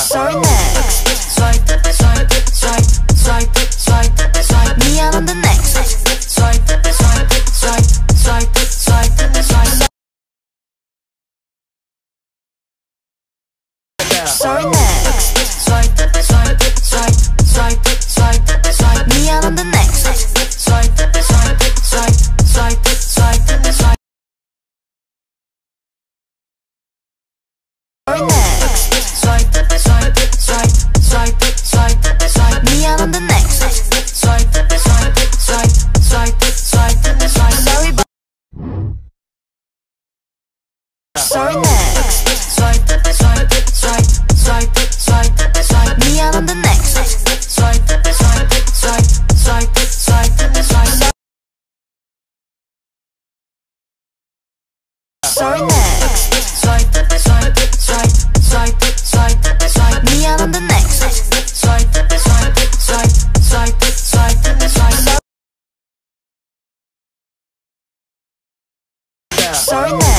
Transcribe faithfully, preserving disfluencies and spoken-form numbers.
Sorry next. Swipe, swipe, swipe, swipe, swipe, swipe. Me on the next. Swipe, swipe, swipe, swipe, swipe, swipe. Sorry next. Swipe, swipe, swipe, swipe, swipe, swipe. Me on the next. Swipe, swipe, swipe, swipe, swipe, swipe. Sorry next. Swipe, swipe, swipe, swipe, swipe, swipe. Me on the next. Swipe, swipe, swipe, swipe, swipe, swipe. Sorry, but sorry next. Swipe, swipe, swipe, swipe, swipe, swipe. Me on the next. Swipe, swipe, swipe, swipe, swipe, swipe. Sorry next. Swipe, swipe, swipe, swipe, swipe, swipe. Me on the next. Swipe, swipe, swipe, swipe, swipe, swipe. Sorry next.